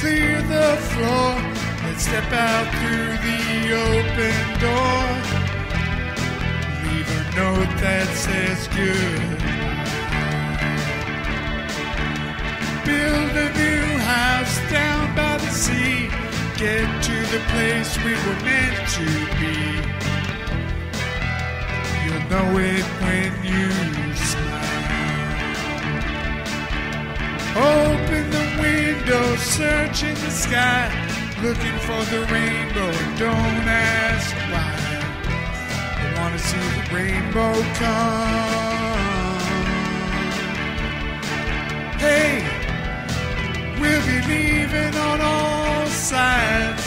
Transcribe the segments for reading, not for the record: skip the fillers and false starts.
clear the floor. Let's step out through the open door. Leave a note that says good. Build a new house down by the sea. Get to the place we were meant to be. You'll know it when you smile. Open the window, search in the sky, looking for the rainbow, and don't ask why. You want to see the rainbow come. Hey, we'll be leaving on all sides.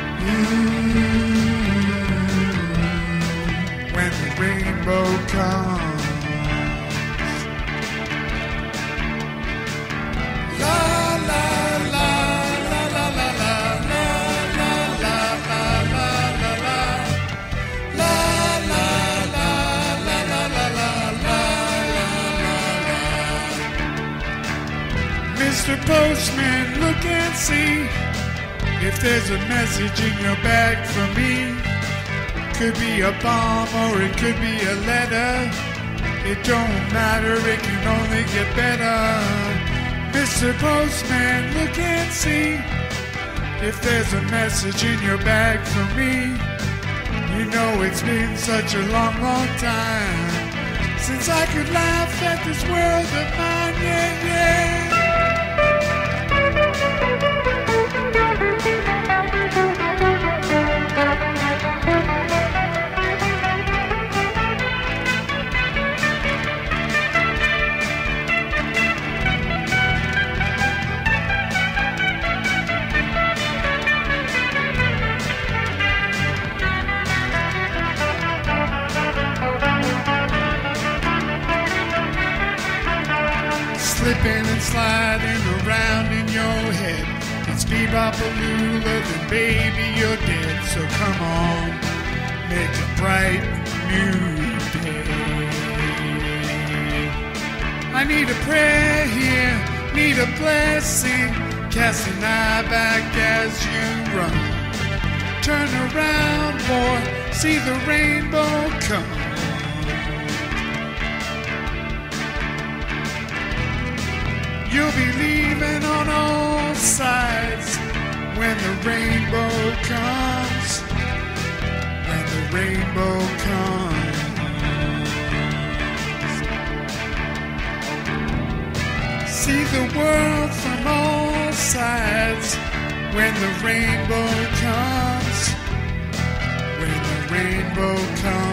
When the rainbow comes. Mr. Postman, look and see if there's a message in your bag for me. Could be a bomb or it could be a letter. It don't matter, it can only get better. Mr. Postman, look and see if there's a message in your bag for me. You know it's been such a long, long time since I could laugh at this world of mine, yeah, yeah. Slipping and sliding around in your head. It's bebop-a-lula, then baby you're dead. So come on, make a bright new day. I need a prayer here, need a blessing. Cast an eye back as you run. Turn around, boy, see the rainbow come. You'll be leaving on all sides when the rainbow comes. When the rainbow comes. See the world from all sides when the rainbow comes. When the rainbow comes.